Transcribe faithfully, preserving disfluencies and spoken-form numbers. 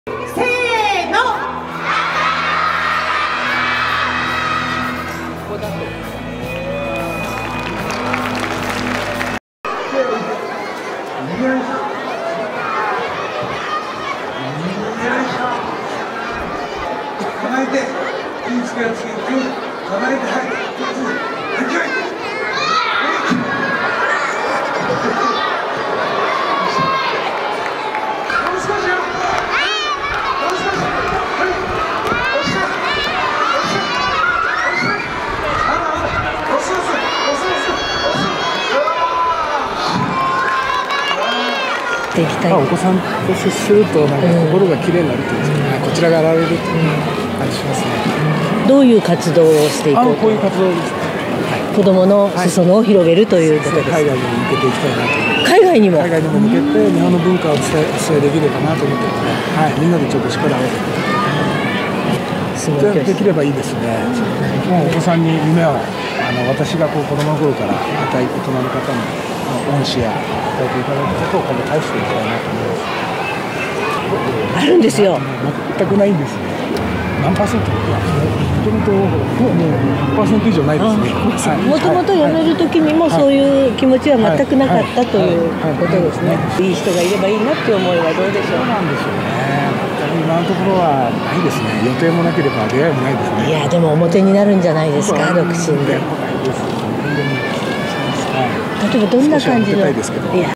せーの。 ここだと。 よいしょ。構えて、いい力つけて、構えて、はい、はい、はい。 できたい。 お子さんと接するとなんか心が綺麗になるっていうんですかね、こちらが現れるという感じしますね。 どういう活動をしていこうと。 こういう活動ですね。 子供の裾野を広げるということです。 海外にも向けていきたいなと思って。 海外にも。 海外にも向けて日本の文化を伝え伝えできればなと思ってるので、はい、みんなでちょっと力を合わせてできればいいですね。もうお子さんに夢をあの私がこう子供の頃から与え大人の方に恩師や与えていただいたことを今度返していきたいなと思います。 あるんですよ。 全くないんですね。何パーセント？いや、もともともうひゃくパーセント以上ないですね。 もともと辞める時にもそういう気持ちは全くなかったということですね。いい人がいればいいなっていう思いはどうでしょう。 そうなんですよね。今のところはないですね。予定もなければ出会いもないですね。 いやでも表になるんじゃないですか、独身で。例えばどんな感じの。いや